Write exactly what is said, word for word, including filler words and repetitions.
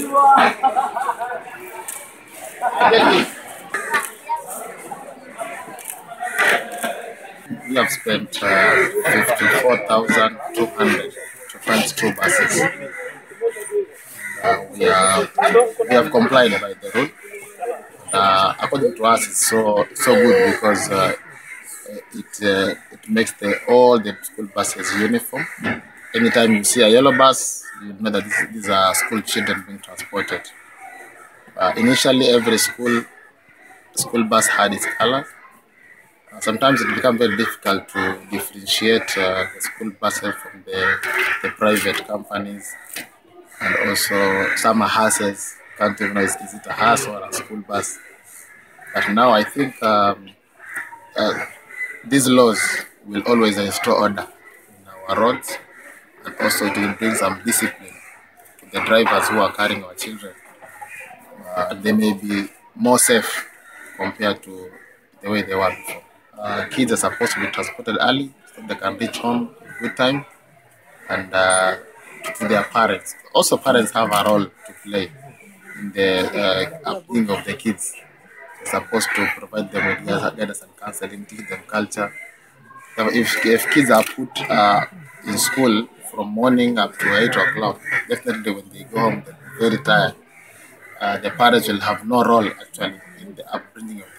We have spent uh, fifty-four thousand two hundred to find two buses. Uh, we, are, we have complied by the rule. Uh, according to us, it's so so good because uh, it uh, it makes the all the school buses uniform. Anytime you see a yellow bus, you know that this, these are school children being transported. Uh, initially, every school school bus had its colors. Uh, sometimes it becomes very difficult to differentiate uh, the school buses from the, the private companies, and also some are hearses. Can't even know is, is it a hearse or a school bus. But now I think um, uh, these laws will always restore order in our roads, and also it will bring some discipline to the drivers who are carrying our children. Uh, they may be more safe compared to the way they were before. Uh, kids are supposed to be transported early so they can reach home in good time, and uh, to their parents. Also, parents have a role to play in the uh, upbringing of the kids. They're supposed to provide them with guidance and counseling, teach them culture. If, if kids are put uh, in school from morning up to eight o'clock, definitely when they go home, they're very tired. Uh, the parents will have no role actually in the upbringing of